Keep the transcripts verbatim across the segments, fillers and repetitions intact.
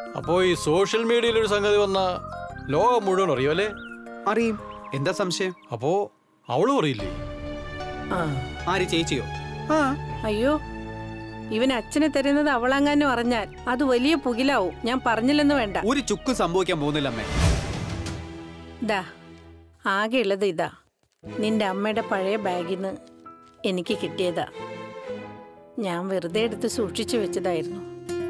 അപ്പോ ഈ സോഷ്യൽ മീഡിയയിൽ ഒരു സംഗതി വന്ന ലോകം മുഴുവൻ അറിയുമല്ലേ? അറിയും. എന്താ സംശയം? അപ്പോ അവളും അറിയില്ലേ? ആര്, ചേച്ചിയോ? അയ്യോ, ഇവൻ അച്ഛനെ തരുന്നത് അവളങ്ങാനും അറിഞ്ഞാൽ അത് വലിയ പുകിലാവും. ഞാൻ പറഞ്ഞില്ലെന്ന് വേണ്ട. ഒരു ചുക്കും സംഭവിക്കാൻ പോകുന്നില്ല അമ്മേ. ദാ ആകെ ഉള്ളത് ഇതാ, നിന്റെ അമ്മയുടെ പഴയ ബാഗിന്ന് എനിക്ക് കിട്ടിയതാ. ഞാൻ വെറുതെ എടുത്ത് സൂക്ഷിച്ചു വെച്ചതായിരുന്നു.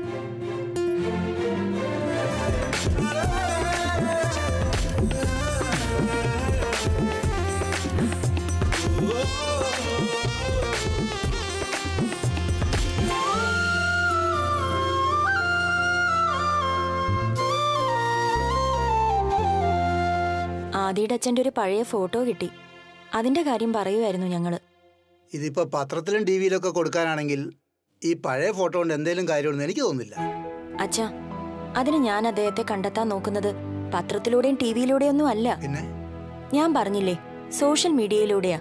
ആദിയുടെ അച്ഛൻ്റെ ഒരു പഴയ ഫോട്ടോ കിട്ടി. അതിന്റെ കാര്യം പറയുമായിരുന്നു ഞങ്ങള്. ഇതിപ്പോ പത്രത്തിലും ടി വിയിലൊക്കെ കൊടുക്കാനാണെങ്കിൽ ഈ പഴയ ഫോട്ടോ കൊണ്ട് എന്തെങ്കിലും കാര്യമൊന്നും എനിക്ക് തോന്നുന്നില്ല. അച്ഛാ, അതിന് ഞാൻ അദ്ദേഹത്തെ കണ്ടെത്താൻ നോക്കുന്നത് പത്രത്തിലൂടെയും ടി വിയിലൂടെയും ഒന്നും അല്ല. പിന്നെ ഞാൻ പറഞ്ഞില്ലേ, സോഷ്യൽ മീഡിയയിലൂടെയാ.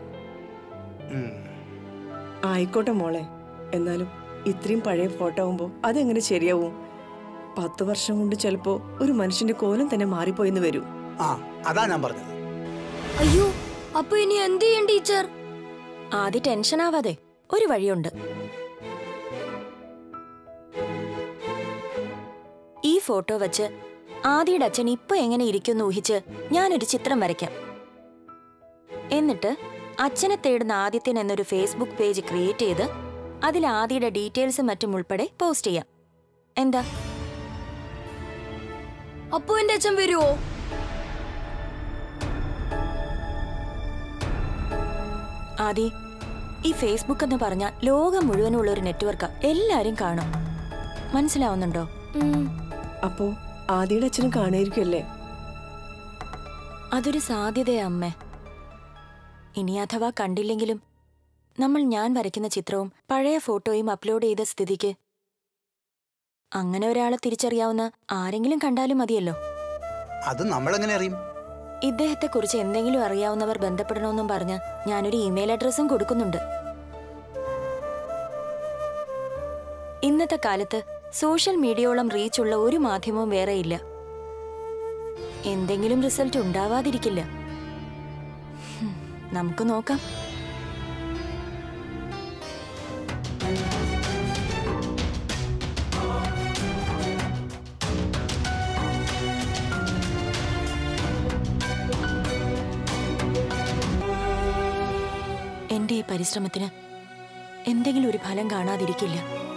ആയിക്കോട്ടെ മോളെ, എന്നാലും ഇത്രയും പഴയ ഫോട്ടോ ആവുമ്പോ അതെങ്ങനെ ശരിയാവും? പത്ത് വർഷം കൊണ്ട് ചിലപ്പോ ഒരു മനുഷ്യന്റെ കോലം തന്നെ മാറിപ്പോയിന്ന് വരും. ആ, അതാ ഞാൻ പറഞ്ഞത്. അയ്യോ, അപ്പൊ ഇനി എന്ത് ചെയ്യും ടീച്ചർ? ആദ്യ ടെൻഷൻ ആവാതെ ഒരു വഴിയുണ്ട്. ഈ ഫോട്ടോ വെച്ച് ആദിയുടെ അച്ഛൻ ഇപ്പൊ എങ്ങനെ ഇരിക്കുമെന്ന് ഊഹിച്ച് ഞാനൊരു ചിത്രം വരയ്ക്കാം. എന്നിട്ട് അച്ഛനെ തേടുന്ന ആദിത്യൻ എന്നൊരു ഫേസ്ബുക്ക് പേജ് ക്രിയേറ്റ് ചെയ്ത് അതിൽ ആദിയുടെ ഡീറ്റെയിൽസും മറ്റും ഉൾപ്പെടെ പോസ്റ്റ് ചെയ്യാം. എന്താ? അപ്പൊ എന്റെ അച്ഛൻ വരുവോ? ആദി, ഈ ഫേസ്ബുക്ക് എന്ന് പറഞ്ഞ ലോകം മുഴുവനുള്ള ഒരു നെറ്റ്വർക്കാ. എല്ലാരും കാണും. മനസ്സിലാവുന്നുണ്ടോ? അപ്പോ ആദിയുടെ അച്ഛനും കാണായിരിക്കുമല്ലേ? അതൊരു സാധ്യതയാ അമ്മേ. ഇനി അഥവാ കണ്ടില്ലെങ്കിലും നമ്മൾ ഞാൻ വരയ്ക്കുന്ന ചിത്രവും പഴയ ഫോട്ടോയും അപ്ലോഡ് ചെയ്ത സ്ഥിതിക്ക് അങ്ങനെ ഒരാളെ തിരിച്ചറിയാവുന്ന ആരെങ്കിലും കണ്ടാലും മതിയല്ലോ. അത് നമ്മളെങ്ങനെ അറിയും? ഇദ്ദേഹത്തെക്കുറിച്ച് എന്തെങ്കിലും അറിയാവുന്നവർ ബന്ധപ്പെടണമെന്നും പറഞ്ഞ് ഞാനൊരു ഇമെയിൽ അഡ്രസ്സും കൊടുക്കുന്നുണ്ട്. ഇന്നത്തെ കാലത്ത് സോഷ്യൽ മീഡിയയോളം റീച്ചുള്ള ഒരു മാധ്യമവും വേറെയില്ല. എന്തെങ്കിലും റിസൾട്ട് ഉണ്ടാവാതിരിക്കില്ല. നമുക്ക് നോക്കാം. എന്റെ ഈ പരിശ്രമത്തിന് എന്തെങ്കിലും ഒരു ഫലം കാണാതിരിക്കില്ല.